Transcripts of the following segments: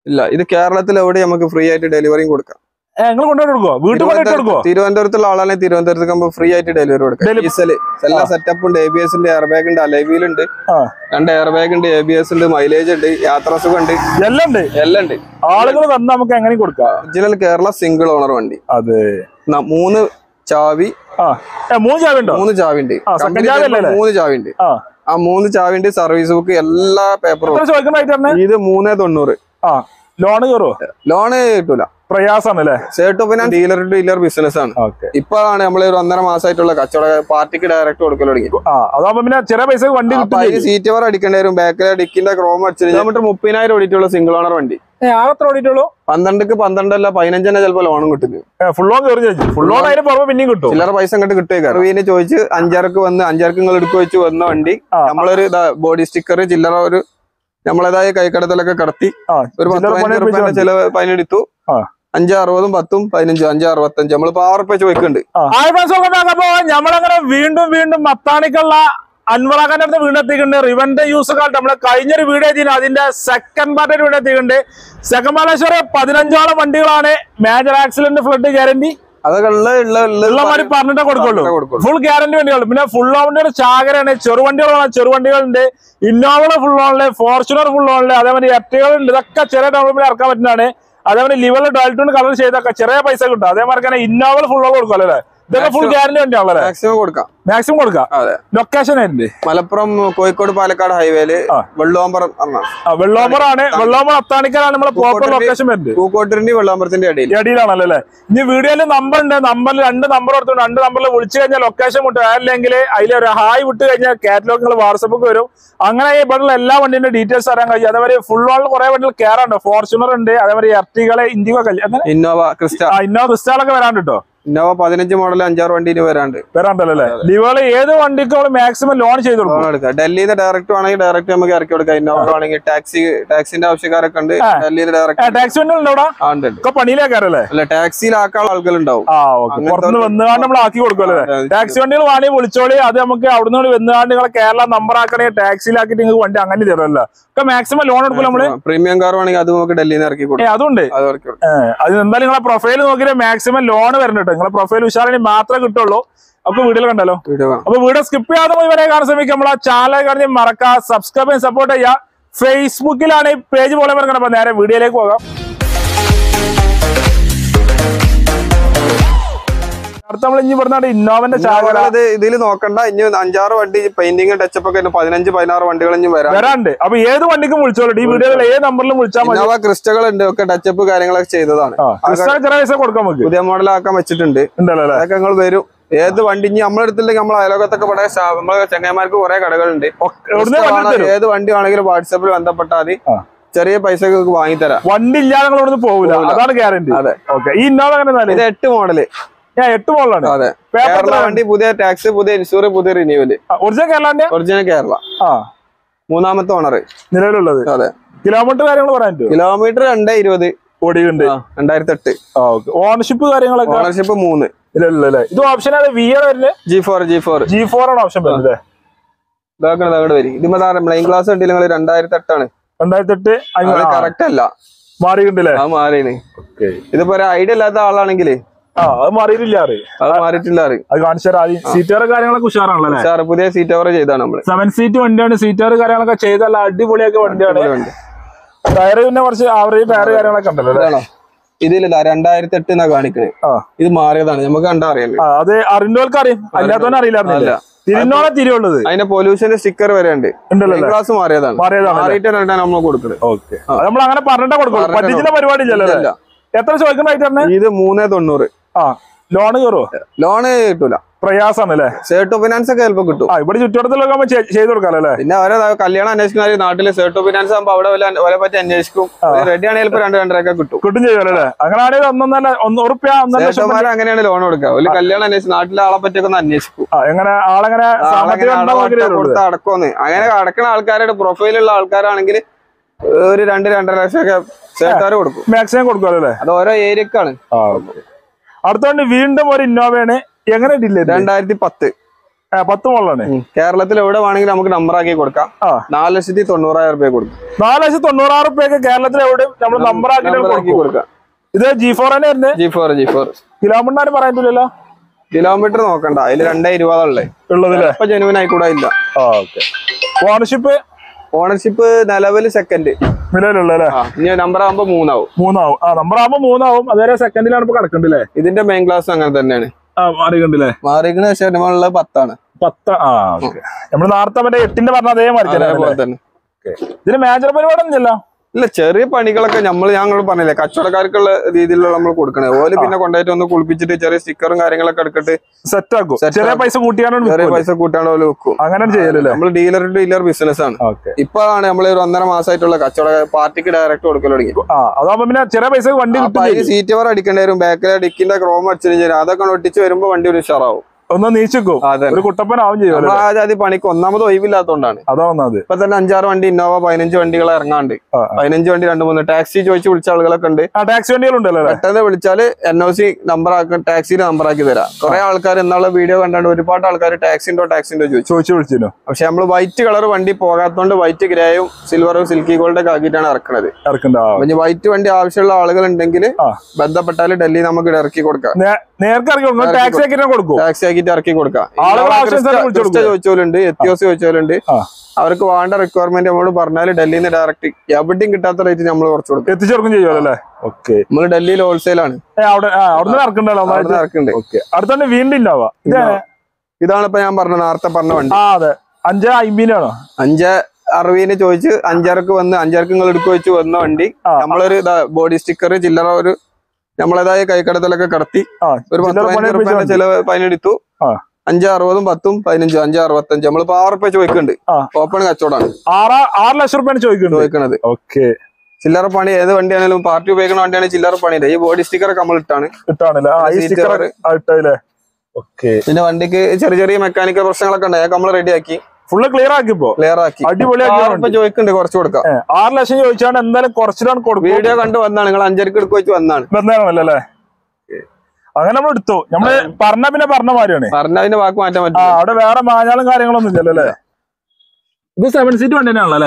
ഇല്ല, ഇത് കേരളത്തിൽ എവിടെ നമുക്ക് ഫ്രീ ആയിട്ട് ഡെലിവറിയും കൊടുക്കാം. തിരുവനന്തപുരത്തുള്ള ആളാണെങ്കിൽ തിരുവനന്തപുരത്ത് ഫ്രീ ആയിട്ട് ഡെലിവറി കൊടുക്കാം. ഡീസല് എല്ലാ സെറ്റപ്പ് ഉണ്ട്, ABS ഉണ്ട്, എയർ ബാഗ് ഉണ്ട്, അലൈവീൽ ഉണ്ട്, 2 എയർ ബാഗ് ഉണ്ട്, ABS ഉണ്ട്, മൈലേജ് ഉണ്ട്, യാത്രാസുഖം ഉണ്ട്, എല്ലാം ഉണ്ട്. ആളുകൾ വന്ന് നമുക്ക് എങ്ങനെ കൊടുക്കാം? ഒറിജിനൽ കേരള സിംഗിൾ ഓണർ വണ്ടി. അതെ, 3 ചാവി. 3 ചാവി ഉണ്ട്. 3 ചാവി ഉണ്ട്. 3 ചാവി ഉണ്ട്. ആ 3 ചാവി ഉണ്ട്. സർവീസ് ബുക്ക് എല്ലാ പേപ്പറും. ഇത് 390. ലോണ് കയറുമോ? ലോണ് കിട്ടൂല, പ്രയാസമാണല്ലേ. ഡീലർ ടു ഡീലർ ബിസിനസ് ആണ്. ഇപ്പോഴാണ് നമ്മൾ ഒരു 1.5 മാസമായിട്ടുള്ള കച്ചവട പാർട്ടിക്ക് ഡയറക്റ്റ് കൊടുക്കൽ തുടങ്ങി. അതാവുമ്പോ പിന്നെ ചെറിയ പൈസ വണ്ടി സീറ്റ് കവർ അടിക്കേണ്ടി വരും. ബാക്കിലെ ഡിക്കിന്റെ ക്രോം അടിച്ചത് കിലോമീറ്റർ 30,000 ഓടിയിട്ടുള്ള സിംഗിൾ ഓണർ വണ്ടി. 12ക്ക് 12 അല്ല 15 തന്നെ ചിലപ്പോൾ ലോണും കിട്ടും. ഫുൾ ഓൺ പിന്നെയും കിട്ടും. ചില്ലറ പൈസ അങ്ങോട്ട് കിട്ടുക. ചോദിച്ച് 5-6ക്ക് വന്ന് 5-6ക്ക് നിങ്ങൾ എടുക്കുക വെച്ച് വന്ന വണ്ടി നമ്മളൊരു ബോഡി സ്റ്റിക്കർ ചില്ലറ ഒരു നമ്മളേതായ കൈക്കടത്തിലൊക്കെ കടത്തി ഒരു 10-15 രൂപ ചിലവ് പതിനെടുത്തു. 5-60, 10, 15, 5-65 നമ്മളിപ്പോ 6 രൂപ ചോദിക്കുന്നുണ്ട്. നമ്മളങ്ങനെ വീണ്ടും മത്താണിക്കുള്ള അൻവറാഖാന്റെ അടുത്ത് വീണ്ടെത്തിക്കുന്നുണ്ട്. റിവന്റെ യൂസ് കാലത്ത് നമ്മള് കഴിഞ്ഞൊരു വീഡിയോ ചെയ്തിരുന്നു, അതിന്റെ സെക്കൻഡ് പാർട്ടിൽ വീണ്ടെത്തിക്കുന്നുണ്ട്. സെക്കൻഡ് പാർട്ട് 15ഓളം വണ്ടികളാണ്. മേജർ ആക്സിഡന്റ്, ഫ്ലഡ് ഗ്യാരണ്ടി പറഞ്ഞിട്ടേ കൊടുക്കുള്ളൂ. ഫുൾ ഗ്യാരണ്ടി വണ്ടികൾ. പിന്നെ ഫുൾ ഓണിന്റെ ചാകരയാണ്. ചെറുവണ്ടികളുണ്ട്. ഇന്നോവ ഫുൾ ഓണില്, ഫോർച്യൂണർ ഫുൾ ഓണില്, അതേമാതിരി എർട്ടികളുണ്ട്. ഇതൊക്കെ ചെറിയ ഡെവലപ്മെന്റ് ഇറക്കാൻ പറ്റുന്നതാണ്. അതേപോലെ ലിവറിൽ ഡോൾട്ടൺ കളർ ചെയ്തൊക്കെ ചെറിയ പൈസ കിട്ടും. അതേമാതിരി തന്നെ ഇന്നോവ ഫുൾ ഓൺ കൊടുക്കുമല്ലോ അല്ലേ? ഇതൊക്കെ ഫുൾ ഗ്യാരണ്ടി വണ്ടിയാണല്ലേ? മാക്സിമം കൊടുക്കാം. ലൊക്കേഷൻ ആയിട്ട് മലപ്പുറം, കോഴിക്കോട്, പാലക്കാട് ഹൈവേയില് വെള്ളോമ്പർ ആണ്. വെള്ളോമ്പർ അത്താണിക്കാണ് നമ്മളെ പ്രോപ്പർ ലൊക്കേഷൻ വരുന്നത്. പൂക്കോട്ടിന്റെ വെള്ളോമ്പരത്തിന്റെ ഇടയിലാണല്ലോ അല്ലേ? ഇനി വീഡിയോയില് നമ്പർ ഉണ്ട്. നമ്പറിൽ 2 നമ്പർ കൊടുത്തു. 2 നമ്പറിൽ വിളിച്ചു കഴിഞ്ഞാൽ ലൊക്കേഷൻ വിട്ടു. അല്ലെങ്കിൽ അതിലൊരു ഹായ് വിട്ട് കഴിഞ്ഞാൽ കാറ്റലോഗ് നിങ്ങൾ വാട്സപ്പിൽ വരും. അങ്ങനെ ഇവിടെയുള്ള എല്ലാ വണ്ടിന്റെ ഡീറ്റെയിൽസ് അറിയാൻ കഴിയും. അതേമാതിരി ഫുൾ ഓൺ കുറെ വണ്ടികൾ കയറാണ്ട്. ഫോർച്യൂണർ ഉണ്ട്, അതേമാതിരി എർട്ടികള്, ഇൻഡിഗോ, ഇന്നോവ ക്രിസ്റ്റകളൊക്കെ വരാണ്ട് കേട്ടോ. ഇന്നോവ 15 മോഡൽ 5-6 വണ്ടിയിൽ വരാണ്ടല്ലേ? ലിവോള് ഏത് വണ്ടിക്കും മാക്സിമം ലോൺ ചെയ്ത് കൊടുക്കാം. ഡൽഹിന്ന് ഡയറക്റ്റ് ആണെങ്കിൽ ഡയറക്റ്റ് നമുക്ക് ഇറക്കി കൊടുക്കാം. ഇന്നോവ ആണെങ്കിൽ ടാക്സിന്റെ ആവശ്യക്കാരൊക്കെ ഉണ്ട്. ഡൽഹിയിൽ ടാക്സി വണ്ടികളുണ്ടോ? പണിയിലേക്കാരല്ലേ? അല്ല, ടാക്സിയിലാക്കാനുള്ള ആളുകളുണ്ടാവും. പുറത്തുനിന്ന് വന്നുകാണ്ട് നമ്മൾ ആക്കി കൊടുക്കുമല്ലേ? ടാക്സി വണ്ടികൾ വേണമെങ്കിൽ വിളിച്ചോളി. അത് നമുക്ക് അവിടുന്ന് വന്നുകാണ്ട് നിങ്ങളെ കേരള നമ്പർ ആക്കണമെങ്കിൽ ടാക്സിയിലാക്കിയിട്ട് നിങ്ങൾക്ക് വണ്ടി അങ്ങനെ തരുമല്ലോ. ഒക്കെ മാക്സിമം ലോൺ എടുക്കും നമ്മള്. പ്രീമിയം കാർ വേണമെങ്കിൽ അത് നമുക്ക് ഡൽഹിയിൽ നിന്ന് ഇറക്കി കൊടുക്കും. അതുണ്ട്. അത് എന്തായാലും നിങ്ങളെ പ്രൊഫൈൽ നോക്കിയാൽ മാക്സിമം ലോൺ വരുന്നുണ്ട്. നിങ്ങളെ പ്രൊഫൈൽ ഉഷാറിന് മാത്രമേ കിട്ടുള്ളൂ. അപ്പൊ വീഡിയോ കണ്ടല്ലോ. അപ്പൊ വീഡിയോ സ്കിപ്പ് ചെയ്യാതെ ഇവരെ കാണാൻ ശ്രമിക്കുക. നമ്മളെ ചാനൽ കാണി മറക്കാം, സബ്സ്ക്രൈബ് ചെയ്യാൻ, സപ്പോർട്ട് ചെയ്യാം. ഫേസ്ബുക്കിലാണ് ഈ പേജ് പോലെ മറക്കണം. അപ്പൊ നേരെ വീഡിയോയിലേക്ക് പോകാം. അടുത്ത നമ്മൾ ഇനി പറഞ്ഞാൽ ഇന്നോവന്റെ ചാകര. ഇതിൽ നോക്കണ്ട, ഇനി 5-6 വണ്ടി പെയിന്റിംഗ് ടച്ചപ്പ് ഒക്കെ 15-16 വണ്ടികൾ ഇനി വരാണ്ട്. അപ്പൊ ഏത് വണ്ടിക്കും വിളിച്ചോളൂ. ഈ വീഡിയോയിൽ ഏത് നമ്പറിലും വിളിച്ചാൽ മതി. ക്രിസ്റ്റകൾ ഉണ്ട്, ഒക്കെ ടച്ചപ്പ് കാര്യങ്ങളൊക്കെ ചെയ്തതാണ്. കൊടുക്കാൻ പുതിയ മോഡലാക്കാൻ വെച്ചിട്ടുണ്ട്. അതൊക്കെ നിങ്ങൾ വരും. ഏത് വണ്ടി ഇനി നമ്മളെടുത്തില്ലെങ്കിൽ നമ്മളെ അയലോകത്തൊക്കെ നമ്മളെ ചങ്ങന്മാർക്ക് കുറെ കടകളുണ്ട്. ഏത് വണ്ടി ആണെങ്കിലും വാട്സാപ്പിൽ ബന്ധപ്പെട്ടാൽ മതി. ചെറിയ പൈസ വാങ്ങിത്തരാം. വണ്ടി ഇല്ലാതെ നിങ്ങൾ പോകില്ല, അതാണ് ഗ്യാരണ്ടി. അതെ, ഓക്കെ. ഈ ഇന്നോവ ഇത് 8 മോഡല്. 8 മോഡലാണ്. അതെ, കേരള വണ്ടി. പുതിയ ടാക്സ്, പുതിയ ഇൻഷൂർ, പുതിയ റിന്യൂവല്. ഒറിജിനൽ കേരള. 3ാമത്തെ ഓണർ നിലവിലുള്ളത്. അതെ. കിലോമീറ്റർ കാര്യങ്ങൾ പറയാൻ കിലോമീറ്റർ 220 ഓടിയുണ്ട്. 2008. ഓണർഷിപ്പ് കാര്യങ്ങളൊക്കെ? ഓണർഷിപ്പ് 3. ഇല്ലല്ലേ? ഇത് ഓപ്ഷൻ G4 ആണ് ഓപ്ഷൻ വരുന്നത്. മെയിൻ ക്ലാസ് വണ്ടി 2008 ആണ്. 2008 കറക്റ്റ് അല്ല, മാറിയിട്ടുണ്ടല്ലേ? മാറിയാണ്. ഇതിപ്പോ ഒരു ഐഡിയ ഇല്ലാത്ത ആളാണെങ്കിൽ അത് മാറിയിട്ടില്ല. അത് മാറിയിട്ടില്ല. അത് കാണിച്ചാൽ സീറ്റർ കാര്യങ്ങളൊക്കെ ഉഷാറാണല്ലോ. പുതിയ സീറ്റ് കവർ ചെയ്താണ് നമ്മള്. 7 സീറ്റ് വണ്ടിയാണ്. സീറ്റർ കാര്യങ്ങളൊക്കെ ചെയ്തല്ല അടിപൊളിയൊക്കെ വണ്ടിയാണ്. ടയർ പിന്നെ കുറച്ച് ആവറേജ് ടയർ കാര്യങ്ങളൊക്കെ ഉണ്ടല്ലോ. ഇതിലില്ല 2008 എന്നാ കാണിക്കണേ. ഇത് മാറിയതാണ്, നമുക്ക് കണ്ടാ അറിയാലോ. അത് അറിഞ്ഞവർക്ക് അറിയാം, അല്ലാത്തവനെ അറിയില്ല. തിരിഞ്ഞോളെ തിരിയുള്ളത്. അതിന്റെ പൊല്യൂഷന്റെ സ്റ്റിക്കർ വരെ ഉണ്ട്. ക്ലാസ് മാറിയതാണ്. മാറിയിട്ടാണ് നമ്മൾ കൊടുക്കുന്നത്. ഓക്കെ, നമ്മൾ അങ്ങനെ പറഞ്ഞിട്ടേ കൊടുക്കും. പറ്റിച്ചില്ല പരിപാടി ഇല്ലല്ലോ. എത്ര ചോദിക്കുന്ന? ഇത് 390. ലോണ് കയറുമോ? ലോണ് കിട്ടൂല, പ്രയാസമാണല്ലേ? സേർട്ടോ ഫിനാൻസ് ഒക്കെ ചിലപ്പോൾ കിട്ടും. ഇവിടെ ചുറ്റുവട്ടത്തിലൊക്കെ ചെയ്ത് കൊടുക്കാല്ലേ? പിന്നെ അവരെ കല്യാണം അന്വേഷിക്കുന്ന നാട്ടില് സേർട്ടോ ഫിനാൻസ് ആകുമ്പോൾ അവിടെ പറ്റി അന്വേഷിക്കും. റെഡി ആണെങ്കിൽ 2-2.5 കിട്ടും ചെയ്യുമല്ലേ? അങ്ങനെയാണെങ്കിൽ 1.5 അങ്ങനെയാണ് ലോൺ കൊടുക്കുക. ഒരു കല്യാണം അന്വേഷിച്ച് നാട്ടിലെ ആളെ പറ്റിയൊക്കെ ഒന്ന് അന്വേഷിക്കും. എങ്ങനെ ആളെങ്ങനെ അടക്കോന്ന് അങ്ങനെ അടക്കുന്ന ആൾക്കാരുടെ പ്രൊഫൈലുള്ള ആൾക്കാരാണെങ്കിൽ ഒരു 2-2.5 ലക്ഷം ഒക്കെ സേർട്ടാർ കൊടുക്കും. മാക്സിമം കൊടുക്കുമല്ലേ? അത് ഓരോ ഏരിയക്കാണ്. അടുത്തോണ്ട് വീണ്ടും ഒരു ഇന്നോവയാണ്. എങ്ങനെ 2010. 10 മുകളിലാണ്. കേരളത്തിൽ എവിടെ വേണമെങ്കിലും നമുക്ക് നമ്പർ ആക്കി കൊടുക്കാം. 4,90,000 രൂപ കൊടുക്കും. 4,90,000 രൂപയ്ക്ക് കേരളത്തിൽ എവിടെ നമ്മൾ നമ്പർ ആക്കി കൊടുക്കാം. ഇത് G4 തന്നെ വരുന്നത്. G4 kilometre പറയാനില്ലല്ലോ. കിലോമീറ്റർ നോക്കണ്ട, അതിൽ 220 ഉള്ളതില്ലേ? ഇപ്പൊ ജെനുവിൻ ആയിക്കൂടെ ഇല്ല. ഓണർഷിപ്പ് നിലവിൽ സെക്കൻഡ് നിലവിലുള്ള. ഇനി നമ്പർ ആകുമ്പോ 3 ആവും. നമ്പർ ആകുമ്പോ 3 ആവും. അതുവരെ സെക്കൻഡിലാണ് ഇപ്പൊ കിടക്കണ്ടല്ലേ. ഇതിന്റെ മെയിൻ ക്ലാസ് അങ്ങനെ തന്നെയാണ്. മാറിക്കണ്ടല്ലേ. മാറിക്കുന്ന ശേഷം 10 നമ്മള് നേരത്തെ മറ്റേ 8ന്റെ പറഞ്ഞ അതേമാതിരി തന്നെ. ഇതിന് മേജർ പരിപാടി ഒന്നുമില്ല. ഇല്ല, ചെറിയ പണികളൊക്കെ ഞങ്ങൾ പറഞ്ഞില്ലേ കച്ചവടക്കാർക്കുള്ള രീതിയിലുള്ള നമ്മൾ കൊടുക്കണേ. ഓല് പിന്നെ കൊണ്ടുപോയിട്ട് ഒന്ന് കുളിപ്പിച്ചിട്ട് ചെറിയ സ്റ്റിക്കറും കാര്യങ്ങളൊക്കെ എടുത്തിട്ട് സെറ്റ് ആക്കും. ചെറിയ പൈസ കൂട്ടിയാണോ ഓല് വെക്കും. അങ്ങനെ ചെയ്യലല്ലേ. നമ്മൾ ഡീലർ ടു ഡീലർ ബിസിനസ് ആണ്. ഇപ്പോഴാണ് നമ്മൾ ഒരു 1.5 മാസമായിട്ടുള്ള കച്ചവട പാർട്ടിക്ക് ഡയറക്റ്റ് കൊടുക്കൽ തുടങ്ങി. അതാകുമ്പോ പിന്നെ ചെറിയ പൈസ വണ്ടി സീറ്റ് കവർ അടിക്കേണ്ടി വരും. ബാക്കിലെ ഡിക്കിന്റെ ക്രോം അടിച്ചു തരും. അതൊക്കെ ഒട്ടിച്ച് വരുമ്പോ വണ്ടി ഒരു ഉഷാറാവും. ഒന്ന് നീച്ചിക്കും. ഒരു കുട്ടപ്പനാവും ചെയ്യും. ആദ്യം പണിക്ക് ഒന്നാമത് ഒഴിവില്ലാത്തോണ്ടാണ്. അതാണ് ഇപ്പൊ തന്നെ 5-6 വണ്ടി ഇന്നോവ 15 വണ്ടികൾ ഇറങ്ങാണ്ട്. 15 വണ്ടി 2-3 ടാക്സി ചോദിച്ച് വിളിച്ച ആളുകളൊക്കെ ഉണ്ട്. ടാക്സി വണ്ടികളുണ്ടല്ലോ. പെട്ടെന്ന് വിളിച്ചാല് NOC നമ്പർ ആക്കി ടാക്സിയിൽ നമ്പർ ആക്കി തരാം. കുറെ ആൾക്കാർ എന്നുള്ള വീഡിയോ കണ്ടാണ്ട് ഒരുപാട് ആൾക്കാർ ടാക്സിണ്ടോ ചോദിച്ചു വിളിച്ചിരുന്നു. പക്ഷെ നമ്മള് വൈറ്റ് കളർ വണ്ടി പോകാത്തോണ്ട് വൈറ്റ് ഗ്രേയും സിൽവറും സിൽക്കി ഗോൾഡ് ഒക്കെ ആക്കിയിട്ടാണ് ഇറക്കുന്നത്. വൈറ്റ് വണ്ടി ആവശ്യമുള്ള ആളുകൾ ഉണ്ടെങ്കിൽ ബന്ധപ്പെട്ടാൽ ഡൽഹി നമുക്ക് ഇറക്കി കൊടുക്കാം. ടാക്സി ആക്കിയിട്ട് ഇറക്കി കൊടുക്കാം. ചോദിച്ചോലുണ്ട്, എത്തിയോസ് ചോദിച്ചോലുണ്ട്. അവർക്ക് വേണ്ട റിക്വയർമെന്റ് നമ്മളോട് പറഞ്ഞാൽ ഡൽഹിയിൽ നിന്ന് ഡയറക്റ്റ് എവിടെയും കിട്ടാത്ത റേറ്റ് നമ്മൾ കുറച്ച് കൊടുക്കും. എത്തിച്ചേർക്കും ചെയ്യുമല്ലേ. നമ്മള് ഡൽഹിയിൽ ഹോൾസെയിൽ ആണ്. ഇതാണ് ഇപ്പൊ ഞാൻ പറഞ്ഞ നേരത്തെ പറഞ്ഞ വണ്ടി. 550 560 ചോദിച്ച് 5.5 വന്ന് 5.5 നിങ്ങൾ എടുക്കുവെച്ച് വന്ന വണ്ടി. നമ്മളൊരു ബോഡി സ്റ്റിക്കർ ചില്ലറ ഒരു നമ്മളേതായ കൈക്കടത്തിലൊക്കെ കടത്തി ഒരു 10,000 ചിലവ് പതിനെടുത്തു. 5,60, 10, 15, 5,65 നമ്മളിപ്പോ 6 രൂപ ചോദിക്കുന്നുണ്ട്. ഓപ്പൺ കച്ചവടമാണ്. 6 ലക്ഷം രൂപ ചോദിക്കുന്നത്. ചില്ലറ പണി ഏത് വണ്ടിയാണെങ്കിലും പാർട്ടി ഉപയോഗിക്കുന്ന വണ്ടിയാണ് ചില്ലറ പണിയുടെ. ഈ ബോഡി സ്റ്റിക്കർ ഒക്കെ നമ്മൾ ഇട്ടാണ്. പിന്നെ വണ്ടിക്ക് ചെറിയ ചെറിയ മെക്കാനിക്കൽ പ്രശ്നങ്ങളൊക്കെ ഉണ്ട്. നമ്മൾ റെഡിയാക്കി ഫുള്ള് ക്ലിയർ ആക്കി അടിപൊളിയാക്കി ചോദിക്കുന്നുണ്ട്. കുറച്ച് കൊടുക്കാം. 6 ലക്ഷം ചോദിച്ചാണ് എന്തായാലും കുറച്ചിട്ടാണ് കൊടുക്കും. വീഡിയോ കണ്ട് വന്നാണ്. നിങ്ങൾ 5.5 എടുക്കുക വെച്ച് വന്നാണ്. അങ്ങനെ നമ്മൾ എടുത്തു. നമ്മള് പറഞ്ഞ പിന്നെ പറഞ്ഞ മാതിരിയാണ്. പറഞ്ഞതിന്റെ വാക്ക് മാറ്റാൻ പറ്റും. അവിടെ വേറെ മാഞ്ഞാലും കാര്യങ്ങളൊന്നും ഇല്ലല്ലോ അല്ലേ. ഇത് 7 സീറ്റ് വണ്ടി തന്നെയാണല്ലോ.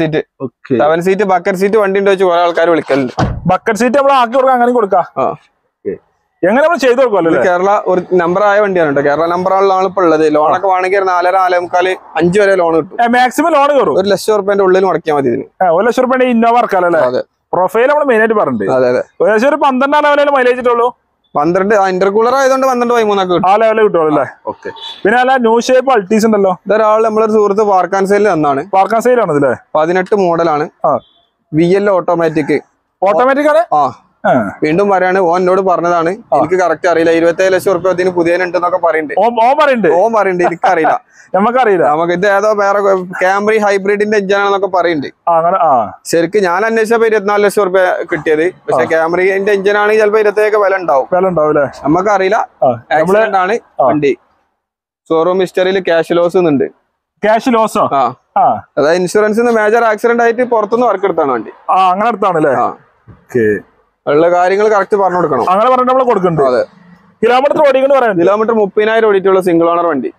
7 സീറ്റ് ബക്കറ്റ് സീറ്റ് വണ്ടി ഉണ്ട് വെച്ച് കുറെ ആൾക്കാർ വിളിക്കലുണ്ട്. ബക്കറ്റ് സീറ്റ് നമ്മൾ ആക്കി കൊടുക്കാം. അങ്ങനെ കൊടുക്കാം. എങ്ങനെ നമ്മൾ ചെയ്തു കൊടുക്കുമല്ലോ. കേരള ഒരു നമ്പർ ആയ വണ്ടിയാണ് കേട്ടോ. കേരള നമ്പറാണല്ലോ ആളിപ്പോ ഉള്ളത്. ലോണൊക്കെ വേണമെങ്കിൽ 4.5, 4.45, 5 വരെ ലോൺ കിട്ടും. മാക്സിമം ലോൺ കയറും. 1 ലക്ഷം രൂപന്റെ ഉള്ളിൽ മുടക്കിയാൽ മതി. 1 ലക്ഷം രൂപ ഇന്നോവ ഇറക്കാമല്ലേ. പ്രൊഫൈൽ നമ്മൾ മെയിൻ ആയിട്ട് പറഞ്ഞിട്ടുണ്ട്. ഏകദേശം ഒരു 12 ലെവലിൽ മൈലേജ് ഇട്ടുള്ളൂ. 12 ഇന്റർകൂളർ ആയതുകൊണ്ട് 12-13 കിട്ടും. ആ ലെവലിൽ കിട്ടുള്ളൂ അല്ലേ. പിന്നെ അല്ല ന്യൂ ഷേപ്പ് അൾട്ടീസ് ഉണ്ടല്ലോ. ഇതൊരാൾ നമ്മളൊരു സുഹൃത്ത് പാർക്കാൻ സെയിൽ തന്നാണ്. പാർക്കാൻ സെയിൽ ആണ് ഇതിലെ 18 മോഡലാണ്. VL ഓട്ടോമാറ്റിക് ആണ്. വീണ്ടും പറയാണ്. ഓനോട് പറഞ്ഞതാണ്. എനിക്ക് കറക്റ്റ് അറിയില്ല. 27 ലക്ഷം റുപ്യ അതിന് പുതിയനുണ്ടെന്നൊക്കെ പറയുന്നുണ്ട്. ഓൻ പറയുന്നുണ്ട്. എനിക്കറിയില്ല. നമുക്കറിയില്ല. നമുക്ക് ഇത് ഏതോ വേറെ ക്യാമറി ഹൈബ്രിഡിന്റെ എഞ്ചിനാണെന്നൊക്കെ പറയുന്നുണ്ട്. ശരിക്കും ഞാൻ അന്വേഷിച്ചപ്പോ 24 ലക്ഷം റുപ്യ കിട്ടിയത്. പക്ഷെ ക്യാമറിന്റെ എഞ്ചിനാണെങ്കിൽ ചിലപ്പോ 27 വില ഉണ്ടാവും. നമുക്കറിയില്ല. ആക്സിഡന്റ് ആണ് വണ്ടി. ഷോറൂം ഹിസ്റ്ററിയിൽ ക്യാഷ് ലോസ് ഉണ്ട്. ക്യാഷ് ലോസോ? അതായത് ഇൻഷുറൻസ് മേജർ ആക്സിഡന്റ് ആയിട്ട് പുറത്തുനിന്ന് വർക്ക് എടുത്താണ് വണ്ടി. അങ്ങനെ എടുത്താണല്ലേ. ഉള്ള കാര്യങ്ങൾ കറക്റ്റ് പറഞ്ഞു കൊടുക്കണം. അങ്ങനെ പറഞ്ഞിട്ട് നമ്മൾ കൊടുക്കുന്നുണ്ട്. അതെ. കിലോമീറ്റർ ഓടിക്കുന്നു പറയാം. കിലോമീറ്റർ 30,000 ഓടിയിട്ടുള്ള സിംഗിൾ ഓണർ വണ്ടി.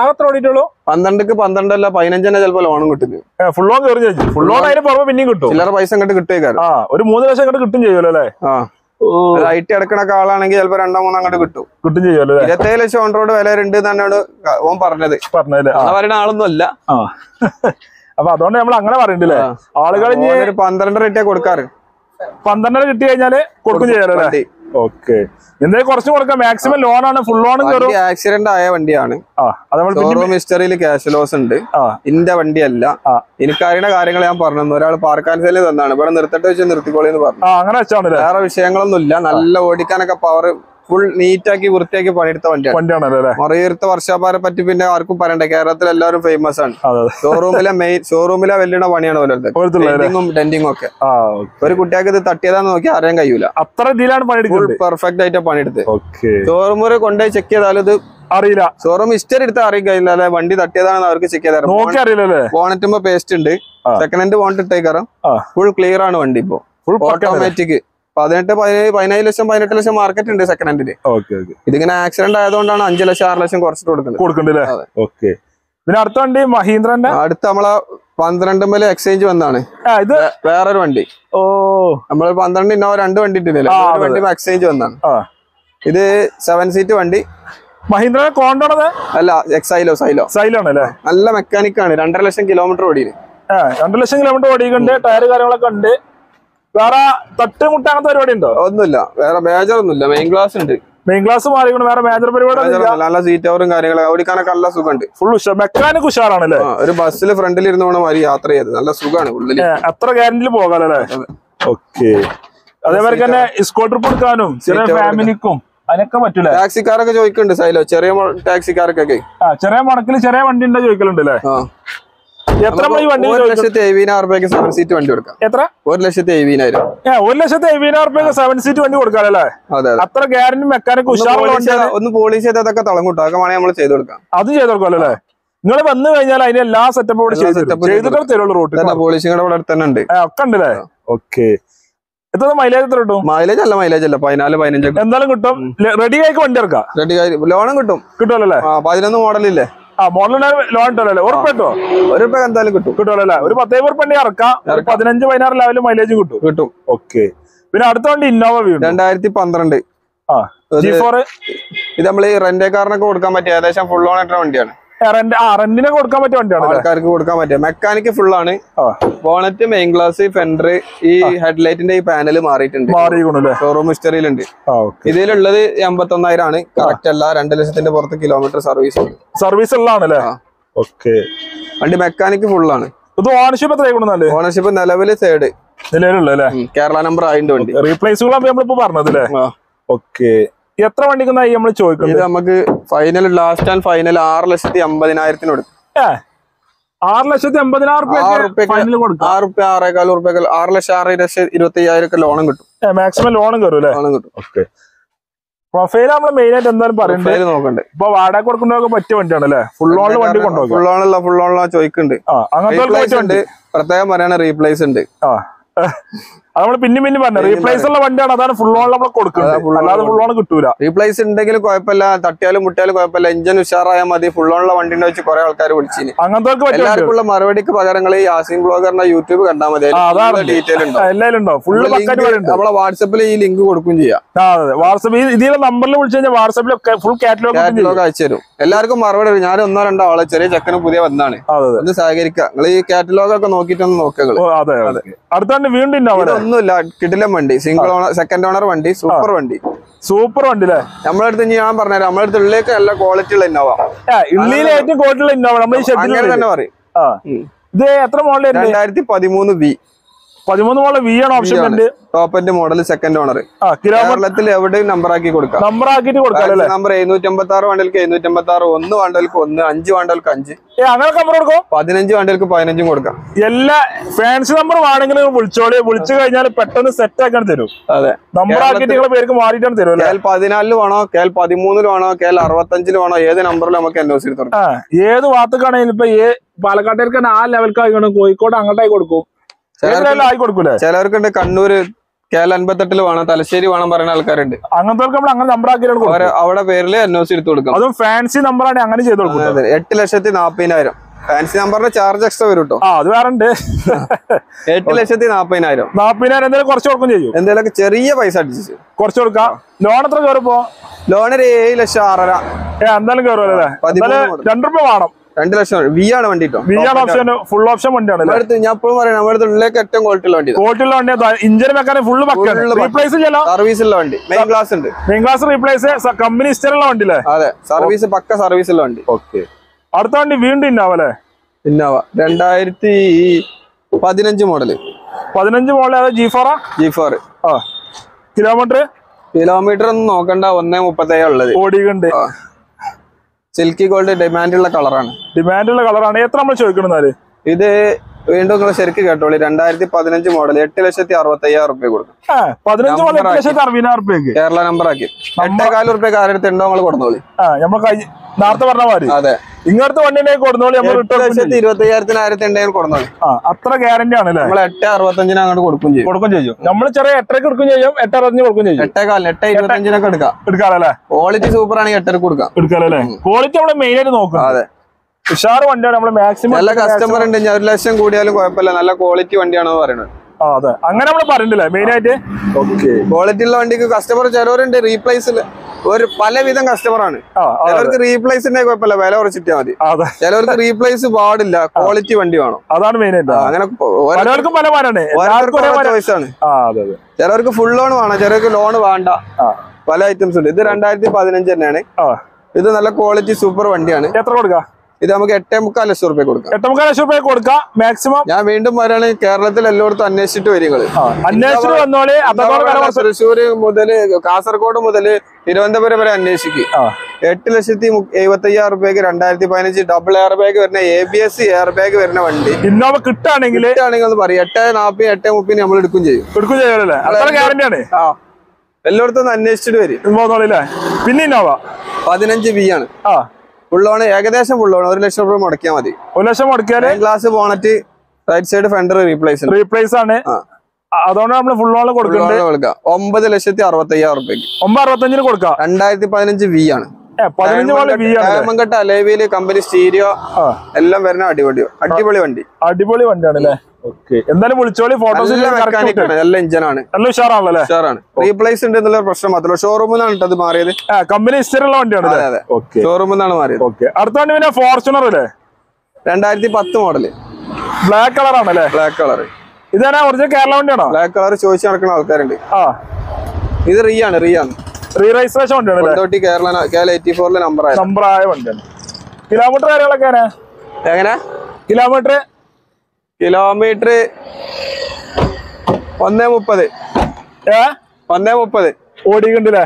12 15 15 ചിലപ്പോ ലോണും കിട്ടും. ഫുൾ ലോൺ കയറി ഫുൾ ലോൺ അതിന് പുറമെ പിന്നെയും കിട്ടും. ചില്ലറ പൈസ അങ്ങോട്ട് കിട്ടുക. ഒരു 3 ലക്ഷം അങ്ങോട്ട് കിട്ടും ചെയ്യുമല്ലോ അല്ലേ. IT അടക്കണൊക്കെ ആളാണെങ്കിൽ ചിലപ്പോ 2-3 അങ്ങോട്ട് കിട്ടും ചെയ്യുമല്ലോ. 27 ലക്ഷം ഓൺ റോഡ് വില ഉണ്ട് തന്നെയാണ് ഓൻ പറഞ്ഞത്. പറയുന്ന ആളൊന്നും അല്ല. അപ്പൊ അതുകൊണ്ട് നമ്മൾ അങ്ങനെ പറയണ്ടല്ലേ. ആളുകൾ 12 റേറ്റാ കൊടുക്കാറ്. 12 കിട്ടി കഴിഞ്ഞാല് കൊടുക്കും ചെയ്യാലോ. ഓക്കെ. എന്തായാലും കുറച്ചും കൊടുക്കാം. മാക്സിമം ലോണാണ്. ഫുൾ ലോണും കയറും. ആക്സിഡന്റ് ആയ വണ്ടിയാണ്. ഷോറൂം ഹിസ്റ്ററിയിൽ ക്യാഷ് ലോസ് ഉണ്ട്. ഇന്റെ വണ്ടിയല്ല. എനിക്കറിയുന്ന കാര്യങ്ങൾ ഞാൻ പറഞ്ഞു. ഒരാൾ പാർക്കാൻ സെയിൽ തന്നാണ്. ഇവിടെ നിർത്തട്ടെ വെച്ച് നിർത്തിക്കോളിന്ന് പറഞ്ഞു. അങ്ങനെ വെച്ചാണ്. വേറെ വിഷയങ്ങളൊന്നും ഇല്ല. നല്ല ഓടിക്കാനൊക്കെ പവർ ഫുൾ നീറ്റാക്കി വൃത്തിയാക്കി പണിയെടുത്ത വണ്ടിയാണ്. മറിയടുത്ത വർഷാപ്പാരെ പറ്റി പിന്നെ ആർക്കും പറയണ്ടേ. കേരളത്തിൽ എല്ലാവരും ഫേമസ് ആണ്. ഷോറൂമിലെ വെല്ലുന്ന പണിയാണ് ഓരോരുത്തർ. ഡെന്റിങ്ങും ഒക്കെ. ഒരു കുട്ടികൾക്ക് ഇത് തട്ടിയതാന്ന് നോക്കി അറിയാൻ കഴിയൂല. അത്ര ഇതിലാണ് പെർഫെക്റ്റ് ആയിട്ട് പണിയെടുത്ത്. ഷോറൂമിൽ കൊണ്ടുപോയി ചെക്ക് ചെയ്താലും ഇത് അറിയില്ല. ഷോറൂം ഹിസ്റ്ററി എടുത്ത് അറിയില്ല. അല്ലെ വണ്ടി തട്ടിയതാണെന്ന് അവർക്ക് ചെക്ക് ചെയ്താൽ. ബോണറ്റുമ്പോ പേസ്റ്റ് ഉണ്ട്. സെക്കൻഡ് ഹാൻഡ് ബോണറ്റ് ഇട്ടേക്കാരം. ഫുൾ ക്ലിയർ ആണ് വണ്ടി. ഇപ്പൊ ഓട്ടോമാറ്റിക് 17 ലക്ഷം 18 ലക്ഷം മാർക്കറ്റ് ഉണ്ട് സെക്കൻഡ് ഹാൻഡില്. ഇതിങ്ങനെ ആക്സിഡന്റ് ആയതുകൊണ്ടാണ് 5 ലക്ഷം 6 ലക്ഷം കുറച്ചിട്ട് കൊടുക്കുന്നത്. ഓക്കെ. പിന്നെ അടുത്ത വണ്ടി മഹീന്ദ്രന്റെ അടുത്ത നമ്മളെ 12 എക്സ്ചേഞ്ച് വന്നാണ്. ഇത് വേറൊരു വണ്ടി. നമ്മള് 12 ഇന്നോവ 2 വണ്ടി ഇട്ടില്ലേ, വണ്ടി എക്സ്ചേഞ്ച് വന്നാണ്. ഇത് 7 സീറ്റ് വണ്ടി. മഹീന്ദ്ര കോണ്ടോ അല്ല, സൈലോ ആണല്ലേ. നല്ല മെക്കാനിക് ആണ്. 2.5 ലക്ഷം കിലോമീറ്റർ ഓടിയത്. 2 ലക്ഷം കിലോമീറ്റർ ഓടിയിട്ടുണ്ട്. ടയർ കാര്യങ്ങളൊക്കെ ഉണ്ട്. വേറെ തട്ടുമുട്ട അങ്ങനത്തെ പരിപാടി ഉണ്ടോ? ഒന്നുമില്ല, വേറെ മേജർ ഒന്നുമില്ല. മെയിൻ ക്ലാസ് ഉണ്ട്. മെയിൻ ക്ലാസ് മാറിക്കണം, വേറെ മേജർ പരിപാടി. നല്ല സീറ്റ് കവറും കാര്യങ്ങളും ഓടിക്കാനൊക്കെ നല്ല സുഖമുണ്ട്. ഫുൾ മെക്കാനിക് ഉഷാറാണല്ലേ. ഒരു ബസ്സിൽ ഫ്രണ്ടിൽ ഇരുന്നോണം മാതിരി യാത്ര ചെയ്ത് നല്ല സുഖമാണ്. ഉള്ളിൽ അത്ര ഗ്യാരണ്ടിയിൽ പോകാല്ലേ. ഓക്കെ. അതേപോലെ തന്നെ സ്കൂൾ ട്രിപ്പ് എടുക്കാനും ചെറിയ ഫാമിലിക്കും അതിനൊക്കെ പറ്റൂല. ടാക്സിക്കാരൊക്കെ ചോദിക്കുന്നുണ്ട് സൈലോ, ചെറിയ ടാക്സിക്കാർക്കൊക്കെ. ചെറിയ മുടക്കിൽ ചെറിയ വണ്ടി ഉണ്ടോ ചോദിക്കലുണ്ട് അല്ലേ. എത്ര മണി വണ്ടി? 1,70,000 രൂപയ്ക്ക് 7 സീറ്റ് വണ്ടി കൊടുക്കാം. എത്ര? 1,70,000. 1,70,000 രൂപയ്ക്ക് 7 സീറ്റ് വണ്ടി കൊടുക്കാല്ലേ. അത്ര ഗ്യാരണ്ടി മെക്കാനിക് ഒന്ന് പോളിഷ് ചെയ്തതൊക്കെ തിളങ്ങൂട്ടോ, അതൊക്കെ വേണമെങ്കിൽ നമ്മൾ ചെയ്ത് കൊടുക്കാം. അതും ചെയ്ത് കൊടുക്കാല്ലേ. നിങ്ങൾ വന്നു കഴിഞ്ഞാൽ അതിന് എല്ലാ സെറ്റപ്പും ചെയ്തിട്ടേ തരുള്ളൂ. റോഡ് പോളിഷിംഗ് ഇവിടെ അടുത്ത് തന്നെ ഉണ്ട്. ഒക്കെ ഉണ്ടല്ലേ. ഓക്കെ. എത്ര മൈലേജ് എത്ര കിട്ടും? മൈലേജ് അല്ല 14-15 എന്തായാലും കിട്ടും. റെഡി ആയിക്ക് വണ്ടി ഇറക്കാം. ലോണും കിട്ടുമല്ലേ. 11 മോഡലില്ലേ. മോഡലിന് ലോൺ കിട്ടുമല്ലോ. ഉറപ്പിട്ടോ? ₹1 എന്തായാലും കിട്ടുമല്ലോ. ഒരു 10,000 വണ്ടി ഇറക്കാം. 15-16 ലെവലിൽ മൈലേജ് കിട്ടും. ഓക്കെ. പിന്നെ അടുത്ത വണ്ടി ഇന്നോവ 2012. ഇത് നമ്മൾ ഈ റെന്റ് കാറിനൊക്കെ കൊടുക്കാൻ പറ്റിയ ഏകദേശം ഫുൾ ഓൺ ആയിട്ടുള്ള വണ്ടിയാണ്. റെന്റിനെ കൊടുക്കാൻ പറ്റിയ വണ്ടിയാണ്. ആൾക്കാർക്ക് കൊടുക്കാൻ പറ്റിയ മെക്കാനിക് ഫുൾ ആണ്. ബോണറ്റ്, മെയിൻ ഗ്ലാസ്, ഫെൻഡർ, ഈ ഹെഡ്ലൈറ്റിന്റെ ഈ പാനൽ മാറിയിട്ടുണ്ട്. ഷോറൂം ഹിസ്റ്ററിയിലുണ്ട്. ഇതിലുള്ളത് 81,000 ആണ്. കറക്റ്റ് അല്ല. 2 ലക്ഷത്തിന്റെ പുറത്ത് കിലോമീറ്റർ സർവീസ് ഉള്ളതാണല്ലേ. ഓക്കെ. വണ്ടി മെക്കാനിക് ഫുൾ ആണ്. ഇത് ഓണർഷിപ്പ് എത്ര? ഓണർഷിപ്പ് നിലവില് തേർഡ് നിലവിലുള്ള കേരള നമ്പർ ആയിട്ട് വണ്ടി. റീപ്ലേസുകൾ നമ്മളിപ്പോ പറഞ്ഞതല്ലേ. ഓക്കെ. എത്ര വണ്ടിക്കുന്നായി നമ്മൾ ചോദിക്കുന്നത്? നമുക്ക് ഫൈനൽ ലാസ്റ്റ് ആൻഡ് ഫൈനൽ 6,50,000 കൊടുക്കും. 6,80,000 കൊടുക്കും. 6,25,000 ലോണും കിട്ടും. മാക്സിമം ലോണും കയറും അല്ലേ. ലോണും കിട്ടും. ഓക്കെ. പ്രൊഫൈൽ നമ്മൾ മെയിൻ ആയിട്ട് എന്തായാലും പറയുന്നത് നോക്കണ്ടേ. ഇപ്പൊ വാടക കൊടുക്കുന്നതൊക്കെ പറ്റിയ വണ്ടിയാണ് അല്ലേ. ഫുൾ ഓണിൽ വണ്ടി കൊണ്ടുപോകും. ഫുൾ ഓണിലുള്ള ചോദിക്കുന്നുണ്ട്. അങ്ങനത്തെ പ്രത്യേകം പറയണ റീപ്ലേസ് ഉണ്ട്. അത് നമ്മൾ പിന്നെ പറഞ്ഞു റീപ്ലേസ് ഉള്ള വണ്ടിയാണ്. അതാണ് ഫുൾ ഓൺ നമ്മൾ കൊടുക്കുന്നത്. അല്ലാതെ ഫുൾ ഓൺ കിട്ടൂല. റീപ്ലേസ് ഉണ്ടെങ്കിലും കുഴപ്പമില്ല, തട്ടിയാലും മുട്ടിയാലും കുഴപ്പമില്ല. എഞ്ചിൻ ഉഷാറായാൽ മതി. ഫുൾ ഓൺ ഉള്ള വണ്ടിനെ വെച്ച് കുറെ ആൾക്കാർ വിളിച്ചിന്. അങ്ങനത്തെ എല്ലാവർക്കുള്ള മറുപടിക്ക് പകരങ്ങൾ യാസിൻ ബ്ലോഗറിന്റെ യൂട്യൂബ് കണ്ടാൽ മതി. ഡീറ്റെയിൽ നമ്മളെ വാട്സപ്പിൽ ഈ ലിങ്ക് കൊടുക്കുകയും ചെയ്യാം. വാട്സപ്പ് ഇതിലെ നമ്പറിൽ വിളിച്ചു കഴിഞ്ഞാൽ വാട്സപ്പിൽ ഫുൾ കാറ്റലോഗ് അയച്ചു തരും. എല്ലാവർക്കും മറുപടി വരും. ഞാൻ 1-2 ആളെ ചെറിയ ചെക്കന് പുതിയ വന്നാണ്. ഒന്ന് സഹകരിക്കാം. നിങ്ങൾ ഈ കാറ്റലോഗ് ഒക്കെ നോക്കിയിട്ടൊന്ന് നോക്കുക. അടുത്ത വീണ്ടും ഒന്നുമില്ല, കിടിലം വണ്ടി. സിംഗിൾ ഓണർ, സെക്കൻഡ് ഓണർ വണ്ടി. സൂപ്പർ വണ്ടി അല്ലേ. നമ്മളടുത്ത് ഞാൻ പറഞ്ഞുതരാം. നമ്മളടുത്ത് ഉള്ളിലേക്ക് നല്ല ക്വാളിറ്റി ഉള്ള ഇന്നോവ. ഏറ്റവും ക്വാളിറ്റി ഉള്ള ഇന്നോവ നമ്മൾ തന്നെ പറയും. ഇത് എത്ര മോഡൽ? 2013 V. 13 മോഡൽ V ആണ് option. Top end model, second owner. കേരളത്തിൽ എവിടെയും നമ്പർ ആക്കി കൊടുക്കാം. നമ്പർ ആക്കിയിട്ട് കൊടുക്കാം. നമ്പർ 756 വണ്ടികൾക്ക് 756, 1 വണ്ടികൾക്ക് 1, 5 വണ്ടികൾക്ക് 5, അങ്ങനെ നമ്പർ കൊടുക്കും. 15 വണ്ടികൾക്ക് 15 കൊടുക്കാം. എല്ലാ ഫാൻസി നമ്പർ വേണമെങ്കിൽ വിളിച്ചോളി. വിളിച്ചു കഴിഞ്ഞാൽ പെട്ടെന്ന് സെറ്റ് ആക്കാൻ തരും. അതെ, നമ്പർ ആക്കിയിട്ട് നിങ്ങളെ പേർക്ക് മാറിയിട്ടാണ് തരും. KL 14 വേണോ, KL 13 വേണോ, KL 65 വേണോ, ഏത് നമ്പറിൽ നമുക്ക് NOC തുറക്കാം. ഏത് ഭാഗത്തേക്കാണെങ്കിലും ഇപ്പൊ പാലക്കാട്ടേക്ക് ആ ലെവൽക്ക് ആയിക്കണം, കോഴിക്കോട് അങ്ങോട്ടായി കൊടുക്കും. ചിലവർക്കുണ്ട് കണ്ണൂര് KL 58 വേണം, തലശ്ശേരി വേണം പറയുന്ന ആൾക്കാരുണ്ട്. അങ്ങനത്തെ അങ്ങനെ നമ്പർ ആക്കി അവിടെ പേരില് NOC എടുത്ത് കൊടുക്കാം. അതും ഫാൻസി നമ്പറാണ് അങ്ങനെ ചെയ്ത് കൊടുക്കും. 8,40,000 ഫാൻസി നമ്പറിന് ചാർജ് എക്സ്ട്രാ വരും കേട്ടോ. അത് വേറെ 8,40,000 എന്തെങ്കിലും കുറച്ച് കൊടുക്കും ചെയ്യും. എന്തെങ്കിലും ചെറിയ പൈസ അടിച്ച് കുറച്ച് കൊടുക്കാം. ലോൺ എത്ര കയറിപ്പോ? ലോൺ ഒരു 7,6,500 എന്തായാലും കയറുമല്ലേ. 2 രൂപ വേണം. 2 ലക്ഷം. V ആണ് വണ്ടി കേട്ടോ. ഫുൾ ഓപ്ഷൻ വണ്ടിയാണ്. ഞാൻ എപ്പോഴും പറയാം നമ്മുടെ ഉള്ളിലേക്ക് ഏറ്റവും ക്വാളിറ്റി ഉള്ള വണ്ടി. ഇഞ്ചിൻ വെക്കാൻ ഫുൾ റീപ്ലേസ് ചെയ്യാം. സർവീസ് ഉള്ള വണ്ടി. മെയിൻ ക്ലാസ് ഉണ്ട്. മെയിൻ ക്ലാസ് റീപ്ലേസ് കമ്പനി ഹിസ്റ്ററുള്ള വണ്ടി അല്ലേ. അതെ, സർവീസ് പക്ക സർവീസ് ഉള്ള വണ്ടി. ഓക്കെ. അടുത്ത വണ്ടി വീണ്ടും ഇന്നോവ അല്ലേ. Innova 2015 model. 15 മോഡൽ. അത് G4. കിലോമീറ്റർ ഒന്നും നോക്കണ്ട. 1.37 ഉള്ളത് ഓടിയുണ്ട്. സിൽക്കി ഗോൾഡ് ഡിമാൻഡുള്ള കളറാണ്. എത്ര നമ്മൾ ചോദിക്കണമെന്നാല്? ഇത് വീണ്ടും നിങ്ങൾ ശരിക്കും കേട്ടോളി. 2015 മോഡൽ 8,65,000 രൂപ കൊടുക്കും. 15,60,000 കേരള നമ്പർ ആക്കി. 8,400 രൂപ ആരെടുത്ത് ഉണ്ടോ നിങ്ങൾ കൊടുത്തോളി. നേരത്തെ പറഞ്ഞ മാതിരി. അതെ, ഇങ്ങനത്തെ വണ്ടി കൊടുത്തോളി. 8,25,000 കൊടുത്തോളി. അത്ര ഗ്യാരണ്ടി ആണല്ലേ? നമ്മൾ 8,65 അങ്ങോട്ട് കൊടുക്കും ചെയ്യും. നമ്മൾ ചെറിയ 8 കൊടുക്കും ചെയ്യും, 8,65 കൊടുക്കും ചെയ്യും. 8,25 എടുക്കാല്ലേ? ക്വാളിറ്റി സൂപ്പർ ആണെങ്കിൽ 8 കൊടുക്കാം. എടുക്കാല്ലേ? ക്വാളിറ്റി നമ്മള് മെയിൻ ആയിട്ട് നോക്കാം. അതെ, ഉഷാർ വണ്ടിയാണ്. നമ്മള് മാക്സിമം നല്ല കസ്റ്റമർ ഉണ്ട്. 1 ലക്ഷം കൂടിയാലും കുഴപ്പമില്ല, നല്ല ക്വാളിറ്റി വണ്ടിയാണെന്ന് പറയുന്നത്. അതെ, അങ്ങനെ നമ്മള് പറഞ്ഞില്ലേ മെയിൻ ആയിട്ട്. ക്വാളിറ്റി ഉള്ള വണ്ടിക്ക് കസ്റ്റമർ ചിലവരുണ്ട് റീപ്ലേസ്, ഒരു പലവിധം കസ്റ്റമറാണ്. ചിലവർക്ക് റീപ്ലേസിന്റെ കുഴപ്പമില്ല, വില കുറച്ചിട്ടാ മതി. ചിലവർക്ക് റീപ്ലേസ് പാടില്ല, ക്വാളിറ്റി വണ്ടി വേണം. അതാണ് മെയിൻ ആയിട്ട്. അങ്ങനെ ചോയ്സ് ആണ്. ചിലവർക്ക് ഫുൾ ലോൺ വേണം, ചിലർക്ക് ലോൺ വേണ്ട. പല ഐറ്റംസ് ഉണ്ട്. ഇത് 2015 തന്നെയാണ്. ഇത് നല്ല ക്വാളിറ്റി സൂപ്പർ വണ്ടിയാണ്. എത്ര കൊടുക്കാം? ഇത് നമുക്ക് 8.25 ലക്ഷം രൂപ കൊടുക്കാം. 8.25 ലക്ഷം രൂപ കൊടുക്കാം മാക്സിമം. ഞാൻ വീണ്ടും വരാണ്, കേരളത്തിൽ എല്ലായിടത്തും അന്വേഷിച്ചിട്ട് വരിക. തൃശ്ശൂര് മുതല് കാസർഗോഡ് മുതല് തിരുവനന്തപുരം വരെ അന്വേഷിക്കുക. 8,70,75,000 രൂപയ്ക്ക് 2015 ഡബിൾ എയർ ബാഗ് വരുന്ന ABS എയർ ബാഗ് വരുന്ന വണ്ടി ഇന്നോവ കിട്ടുകയാണെങ്കിൽ ഒന്ന് പറയും. 8,40, 8,30 നമ്മൾ എടുക്കും ചെയ്യും. എല്ലായിടത്തും അന്വേഷിച്ചിട്ട് വരും. പിന്നെ ഇന്നോവ 15B ആണ്. ഫുള്ളോണ് ഏകദേശം ഫുള്ളോണ് 1 ലക്ഷം രൂപ മുടക്കിയാൽ മതി. 1 ലക്ഷം മുടക്കിയാല് glass bonnet right side fender replace ആണ്. അതുകൊണ്ട് നമ്മൾ ഫുൾ ഓൺ കൊടുക്കുന്നത് 9,65,000 രൂപയ്ക്ക്. 9,65 കൊടുക്കാം. 2015B ആണ്. കട്ട അലേവിയില് കമ്പനി സ്റ്റീരിയോ എല്ലാം വരുന്ന അടിപൊളി വണ്ടിയാണ് അല്ലേ? എന്തായാലും വിളിച്ചോളി. ഫോട്ടോസ് നല്ല എഞ്ചിനാണ്, നല്ല ഉഷാറാണല്ലേ? ഉഷാറാണ്. റീപ്ലേസ് ഉണ്ട് എന്നുള്ള പ്രശ്നം മാത്രമല്ല. ഷോറൂമിൽ നിന്നാണ് അത് മാറിയത്. കമ്പനി ഹിസ്റ്ററിയുള്ള വണ്ടിയാണ്. ഷോറൂമിൽ നിന്നാണ് മാറിയത്. അടുത്ത വണ്ടി പിന്നെ ഫോർച്യൂണർ അല്ലേ? 2010 മോഡല്. ബ്ലാക്ക് കളർ ആണല്ലേ? Black colour. ഇതാണ് ഒറിജിനൽ കേരള വണ്ടിയാണോ? ബ്ലാക്ക് കളർ ചോദിച്ചു നടക്കുന്ന ആൾക്കാരുണ്ട്. ഇത് റിയാണ്. റീ രജിസ്ട്രേഷൻ വണ്ടിയാണ്. കേരള 84 നമ്പറായ വണ്ടിയാണ്. കിലോമീറ്റർ കാര്യങ്ങളൊക്കെ എങ്ങനെ? കിലോമീറ്റർ 1:30. 1:30 ഓടിക്കണ്ടല്ലേ?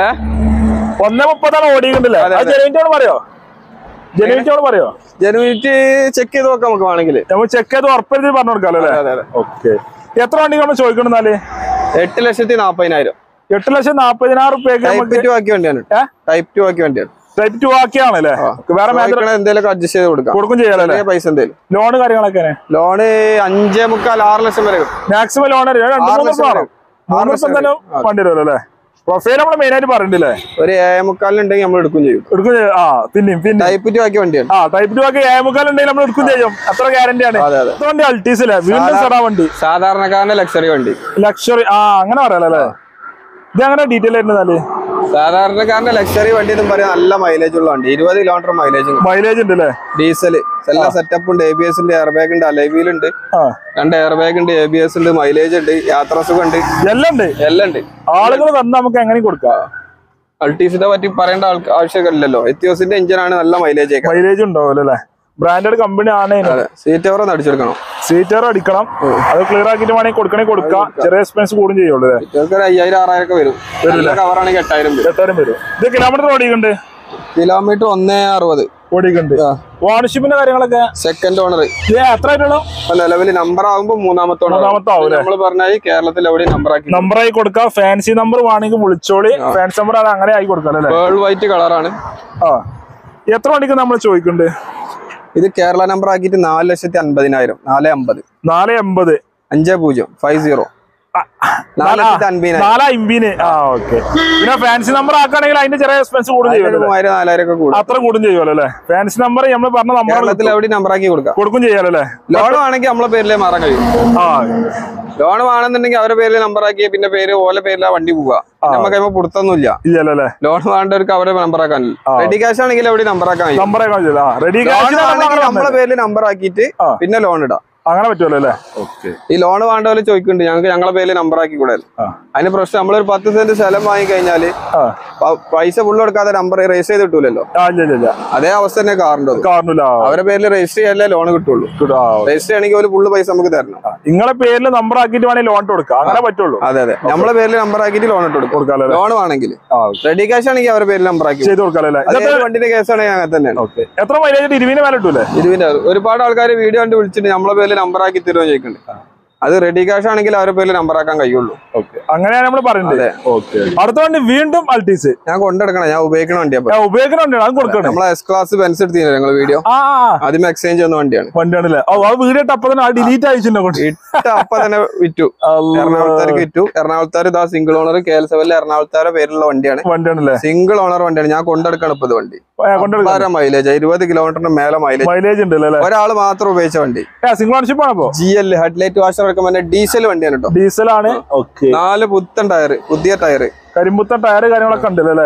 1:30 ഓടിക്കണ്ടല്ലേ? ജനുവിറ്റോട് പറയോ? ജനുവിറ്റി ചെക്ക് ചെയ്ത് നോക്കാം. നമുക്ക് വേണമെങ്കിൽ നമുക്ക് ചെക്ക് ചെയ്ത് ഉറപ്പെടുത്തി പറഞ്ഞു കൊടുക്കാമല്ലോ. ഓക്കെ. എത്ര വണ്ടി നമ്മൾ ചോദിക്കണെന്നാല്? 8,40,000. 8,40,000 രൂപയ്ക്ക് ടൈപ്പ് 2 ആക്കിയ വണ്ടിയാണ്. ടൈപ്പ് 2 ആക്കിയാണല്ലേ? വേറെ എന്തെങ്കിലും അഡ്ജസ്റ്റ് ചെയ്ത് കൊടുക്കും ചെയ്യാലേ? പൈസ എന്തെങ്കിലും ലോണ് കാര്യങ്ങളൊക്കെ? ലോണ് 5.25-6 ലക്ഷം വരെ മാക്സിമം ലോൺ. 3 ലക്ഷം തന്നെ വണ്ടി വരുമല്ലോ അല്ലേ? പ്രൊഫൈൽ നമ്മൾ മെയിൻ ആയിട്ട് പറഞ്ഞില്ലേ? ഒരു 7.25 ഉണ്ടെങ്കിൽ നമ്മൾ എടുക്കും ചെയ്യും. പിന്നെ ടൈപ്പ് 2 ആക്കിയ വണ്ടിയാണ്. ടൈപ്പ് 2 ആക്കി 7.25 ഉണ്ടെങ്കിൽ നമ്മൾ എടുക്കും ചെയ്യും. അത്ര ഗ്യാരണ്ടി ആണ്. വണ്ടി അൾട്ടീസ് അല്ലേ? വീണ്ടും സടാ വണ്ടി. സാധാരണക്കാരന്റെ ലക്ഷറി വണ്ടി. അങ്ങനെ പറയാലേ? ഇത് അങ്ങനെ ഡീറ്റെയിൽ ആയിരുന്നാല് സാധാരണക്കാരന്റെ ലക്ഷറി വണ്ടി എന്നും പറയാൻ നല്ല മൈലേജ് ഉള്ള വണ്ടി. 20 കിലോമീറ്റർ മൈലേജ് ഉണ്ട് അല്ലേ? ഡീസൽ എല്ലാ സെറ്റപ്പ് ഉണ്ട്. ABS ഉണ്ട്, എയർ ബാഗ് ഉണ്ട്, അലൈവീലുണ്ട്, 2 എയർ ബാഗ് ഉണ്ട്, ABS ഉണ്ട്, മൈലേജ് ഉണ്ട്, യാത്രാസുഖം ഉണ്ട്, എല്ലാം ഉണ്ട്. ആളുകൾ വന്ന് നമുക്ക് എങ്ങനെ കൊടുക്കാം? അൾട്ടീസിനെ പറ്റി പറയേണ്ട ആവശ്യമില്ലല്ലോ. എത്തിയോസിന്റെ എഞ്ചിനാണ്, നല്ല മൈലേജ് ഉണ്ടാവുമല്ലോ അല്ലേ? ബ്രാൻഡഡ് കമ്പനി ആണ്. സീറ്റ് കവർ അടിച്ചെടുക്കണം. സീറ്റ് കവർ അടിക്കണം. അത് ക്ലിയർ ആക്കിയിട്ട് വേണമെങ്കിൽ കൊടുക്കാം. ചെറിയ എക്സ്പെൻസ് കൂടും ചെയ്യുള്ളൂ. 5,000-6,000 വരും. കവറാണെങ്കിൽ 8,000 വരും. ഇത് കിലോമീറ്റർ ഓടിക്കുന്നുണ്ട്. കിലോമീറ്റർ 1.60 ഓടിക്കുന്നുണ്ട്. ഓണർഷിപ്പിന്റെ കാര്യങ്ങളൊക്കെ? Second owner. എത്ര ആയിട്ടുള്ളൂ? നിലവിൽ നമ്പർ ആകുമ്പോൾ മൂന്നാമത്തെ ആവും. നമ്മൾ പറഞ്ഞാൽ കേരളത്തിൽ എവിടെ നമ്പറായി കൊടുക്കാം. ഫാൻസി നമ്പർ വേണമെങ്കിൽ വിളിച്ചോളി. ഫാൻസി നമ്പർ അത് അങ്ങനെ ആയി കൊടുക്കാം. പേൾ വൈറ്റ് കളറാണ്. എത്ര വണ്ടിക്ക് നമ്മൾ ചോദിക്കുന്നുണ്ട്? ഇത് കേരള നമ്പർ ആക്കിയിട്ട് 4,50,000. 4.50. 4.50. 5050. 4.50. പിന്നെ ഫാൻസി നമ്പർ ആക്കുകയാണെങ്കിൽ അതിന്റെ ചെറിയ എക്സ്പെൻസ് കൂടും ചെയ്യും. 3,000-4,000 അത്ര കൂടും ചെയ്യുമല്ലോ അല്ലേ? ഫാൻസി നമ്പർ നമ്മൾ പറഞ്ഞ നമ്പർ ആക്കി കൊടുക്കും ചെയ്യാലോ. ലോൺ ആണെങ്കിൽ നമ്മളെ പേരിലേ മാറാൻ കഴിയും. ലോൺ വേണമെന്നുണ്ടെങ്കിൽ അവരുടെ പേരിൽ നമ്പർ ആക്കി പിന്നെ പേര് ഓലെ പേരിലാ വണ്ടി പോവുക. നമുക്ക് കഴിയുമ്പോൾ പുറത്തൊന്നുമില്ല. ലോൺ വേണ്ടവർക്ക് അവരെ നമ്പർ ആക്കാനില്ല. റെഡി ക്യാഷ് ആണെങ്കിൽ എവിടെ നമ്പർ ആക്കാൻ നമ്മളെ പേരിൽ നമ്പർ ആക്കിയിട്ട് പിന്നെ ലോൺ ഇടാം. അങ്ങനെ പറ്റുമല്ലോ അല്ലേ? ഈ ലോൺ വേണ്ട പോലെ ചോദിക്കുന്നുണ്ട്. ഞങ്ങൾക്ക് ഞങ്ങളെ പേരിൽ നമ്പർ ആക്കി കൂടെ. അതിന് പ്രശ്നം നമ്മളൊരു 10 സെന്റ് സ്ഥലം വാങ്ങി കഴിഞ്ഞാല് പൈസ ഫുള്ള് കൊടുക്കാതെ നമ്പർ രജിസ്റ്റർ ചെയ്ത് കിട്ടൂലല്ലോ. അതേ അവസ്ഥ തന്നെ കാറിന്റെ. അവരുടെ പേരിൽ രജിസ്റ്റർ ചെയ്യാനല്ലേ ലോൺ കിട്ടുള്ളൂ. രജിസ്റ്റർ ആണെങ്കിൽ ഒരു ഫുള്ള് പൈസ നമുക്ക് തരണം. നിങ്ങളെ പേരിൽ നമ്പർ ആക്കിയിട്ട് വേണമെങ്കിൽ ലോൺ കൊടുക്കാം. അങ്ങനെ പറ്റുള്ളൂ. അതെ. നമ്മളെ പേരിൽ നമ്പർ ആക്കിയിട്ട് ലോൺ ഇട്ട് കൊടുക്കാം. ലോൺ വേണമെങ്കിൽ റെഡി ക്യാഷ് ആണെങ്കിൽ അവരുടെ പേരിൽ നമ്പർ ആക്കി ചെയ്ത് കൊടുക്കാം. വണ്ടിന്റെ കേസ് ആണെങ്കിൽ അങ്ങനെ തന്നെയാണ്. എത്ര മൈലേജ്? 20 മേലെ കിട്ടൂലേ? 20. ഒരുപാട് ആൾക്കാർ വീഡിയോ കണ്ട് വിളിച്ചിട്ട് നമ്മളെ പേരിൽ നമ്പർ ആക്കി തരുമോ ചോദിക്കുന്നുണ്ട്. അത് റെഡി ക്യാഷ് ആണെങ്കിൽ അവരുടെ പേരിൽ നമ്പർ ആക്കാൻ കഴിയുള്ളൂ. അങ്ങനെയാണ് നമ്മൾ പറയുന്നത്. അടുത്ത വണ്ടി വീണ്ടും അൾട്ടീസ്. ഞാൻ കൊണ്ടെടുക്കണം, ഞാൻ ഉപയോഗിക്കണ വണ്ടിയാണ്. ഉപയോഗിക്കണ വണ്ടിയാണ്, അത് കൊടുക്കണം. നമ്മളെ S ക്ലാസ് ബെൻസ് എടുത്തില്ല ഞങ്ങൾ വീഡിയോ, ആദ്യം എക്സ്ചേഞ്ച് വന്ന വണ്ടിയാണല്ലേ? വീഡിയോ അപ്പൊ തന്നെ ഡിലീറ്റ് അയച്ചിട്ടുണ്ടോ? അപ്പൊ തന്നെ വിറ്റു, എറണാകുളത്താർക്ക് വിറ്റു. എറണാകുളത്താർ ഇതാ സിംഗിൾ ഓണർ KL7 എറണാകുളത്താരെ പേരിലുള്ള വണ്ടിയാണ്. സിംഗിൾ ഓണർ വണ്ടിയാണ്. ഞാൻ കൊണ്ടെടുക്കണം ഇപ്പൊ ഇത് വണ്ടി. മൈലേജ് 20 കിലോമീറ്ററിന് മേലെ മൈലേജ് ഉണ്ട്. ഒരാൾ മാത്രം ഉപയോഗിച്ച വണ്ടി. സിംഗിൾ ഓണർഷിപ്പ് ആണ്. GL ഹെഡ്ലൈറ്റ് വാഷർ എടുക്കുമ്പോൾ ഡീസൽ വണ്ടിയാണ് കേട്ടോ. ഡീസലാണ്. 4 പുത്തൻ ടയർ, പുതിയ ടയർ, കരിമ്പുത്തൻ ടയർ കാര്യങ്ങളൊക്കെ ഉണ്ടല്ലേ?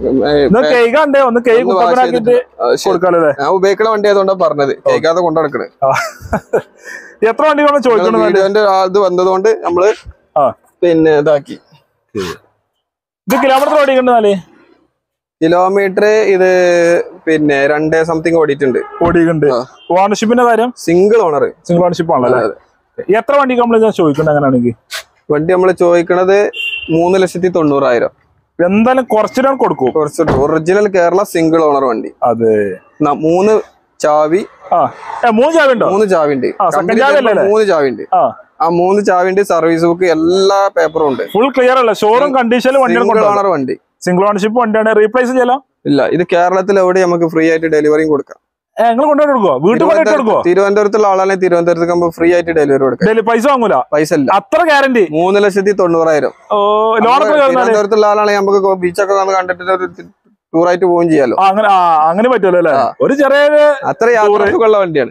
ഞാൻ ഉപയോഗിക്കണ വണ്ടി ആയതുകൊണ്ടാണ് പറഞ്ഞത്, കേൾക്കാതെ കൊണ്ടുനടക്കണേ. എത്ര വണ്ടികളാണ് ചോദിക്കുന്നത്? ഇത് വന്നതുകൊണ്ട് നമ്മള് പിന്നെ ഇതാക്കി. ഇത് കിലോമീറ്റർ ഓടിക്കണ്ടെന്നാല്? കിലോമീറ്റർ ഇത് പിന്നെ 2 സംതിങ് ഓടിയിട്ടുണ്ട്. ഓണർഷിപ്പിന്റെ കാര്യം സിംഗിൾ ഓണർ, സിംഗിൾ ഓണർഷിപ്പ് ആണല്ലേ? എത്ര വണ്ടിക്ക് നമ്മൾ ചോദിക്കുന്നത് അങ്ങനെയാണെങ്കിൽ? വണ്ടി നമ്മള് ചോദിക്കണത് 3,90,000. എന്തായാലും കുറച്ചിടാൻ കൊടുക്കും. കുറച്ചിട്ട് ഒറിജിനൽ കേരള സിംഗിൾ ഓണർ വണ്ടി. അതെ, 3 ചാവി. 3 ചാവി ഉണ്ടോ? 3 ചാവി ഉണ്ട്. 3 ചാവി ഉണ്ട്. ആ 3 ചാവി ഉണ്ട്. സർവീസ് ബുക്ക് എല്ലാ പേപ്പറും ഉണ്ട്. ഫുൾ ക്ലിയർ അല്ല? ഷോറൂം കണ്ടീഷനിൽ ഓണർ വണ്ടി, സിംഗിൾ ഓണർഷിപ്പ് വണ്ടിയാണ്. റീപ്ലേസ് ചെയ്യാം? ഇല്ല, ഇത് കേരളത്തിൽ എവിടെ നമുക്ക് ഫ്രീ ആയിട്ട് ഡെലിവറിയും കൊടുക്കാം. തിരുവനന്തപുരത്തുള്ള ആളാണെങ്കിൽ തിരുവനന്തപുരത്ത് ഫ്രീ ആയിട്ട് ഡെലിവറി കൊടുക്കാം. പൈസ വാങ്ങൂല? പൈസ ഇല്ല. അത്ര ഗ്യാരണ്ടി. 3,90,000. തിരുവനന്തപുരത്തുള്ള ആളാണെങ്കിൽ നമുക്ക് ബീച്ചൊക്കെ വന്ന് കണ്ടിട്ട് ടൂറായിട്ട് പോവുകയും ചെയ്യാലോ. അങ്ങനെ പറ്റുമല്ലോ അല്ലെ? ഒരു ചെറിയ അത്ര യാത്രക്കുള്ള വണ്ടിയാണ്.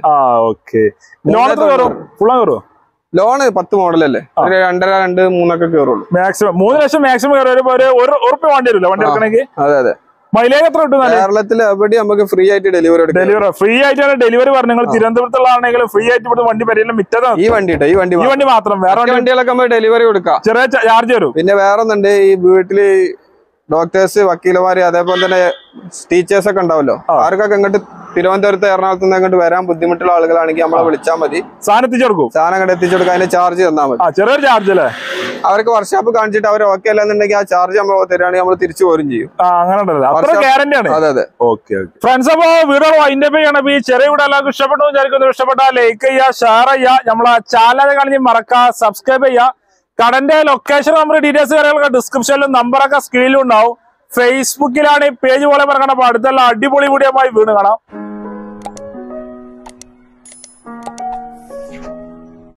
ലോണ് 10 മോഡലല്ലേ? 2.5, 2, 3 കയറുള്ളൂ. മാക്സിമം 3 ലക്ഷം മാക്സിമം ഉറപ്പ് വേണ്ടി വരില്ല വണ്ടി എടുക്കണമെങ്കിൽ. അതെ അതെ. മൈലേജ് എത്ര കിട്ടും? കേരളത്തിൽ എവിടെ നമുക്ക് ഫ്രീ ആയിട്ട് ഡെലിവറി ഫ്രീ ആയിട്ടാണ് ഡെലിവറി പറഞ്ഞത്. നിങ്ങൾ തിരുവനന്തപുരത്തുള്ള ആണെങ്കിലും ഫ്രീ ആയിട്ട് വണ്ടി പരിചയം മിറ്റതാണ്. ഈ വണ്ടി മാത്രം, വേറെ വണ്ടികളൊക്കെ നമ്മൾ ഡെലിവറി കൊടുക്കാം. ചെറിയ ചാർജ് വരും. പിന്നെ വേറെ ഒന്നുണ്ട്, ഈ വീട്ടില് ഡോക്ടേഴ്സ്, വക്കീലമാര്, അതേപോലെ തന്നെ ടീച്ചേഴ്സ് ഒക്കെ ഉണ്ടാവല്ലോ. ആർക്കൊക്കെ ഇങ്ങോട്ട് തിരുവനന്തപുരത്ത് എറണാകുളത്ത് നിന്ന് അങ്ങോട്ട് വരാൻ ബുദ്ധിമുട്ടുള്ള ആളുകളാണെങ്കിൽ നമ്മളെ വിളിച്ചാൽ മതി. സാധനം എത്തിച്ചെടുക്കും. സാധനം അങ്ങോട്ട് എത്തിച്ചെടുക്കും. അതിന്റെ ചാർജ് തന്നാൽ മതി. ചെറിയൊരു ചാർജ് അല്ലേ? അവർക്ക് വർക്ക്ഷോപ്പ് കാണിച്ചിട്ട് അവർ ഓക്കെ അല്ലെന്നുണ്ടെങ്കിൽ ആ ചാർജ് നമ്മൾ തരാണെങ്കിൽ നമ്മൾ തിരിച്ചു പോരും ചെയ്യും. അതെ അതെ. ഫ്രണ്ട്സ്, അപ്പൊ വീഡിയോ അതിന്റെ പേയാണ്. ഈ ചെറിയ വീഡിയോ എല്ലാവർക്കും ഇഷ്ടപ്പെട്ടു വിചാരിക്കുന്നു. ഇഷ്ടപ്പെട്ടാൽ ലൈക്ക് ചെയ്യുക, ഷെയർ ചെയ്യുക, നമ്മളെ ചാനൽ കാണി മറക്കുക, സബ്സ്ക്രൈബ് ചെയ്യുക. കടന്റെ ലൊക്കേഷൻ നമ്പർ, ഡീറ്റെയിൽസ് കാര്യങ്ങളൊക്കെ ഡിസ്ക്രിപ്ഷനിലും നമ്പറൊക്കെ സ്ക്രീനിലും ഉണ്ടാവും. ഫേസ്ബുക്കിലാണ് ഈ പേജ് പോലെ പറയണം. അപ്പൊ അടുത്തുള്ള അടിപൊളി വീഡിയോ വീണ്ടും കാണാം.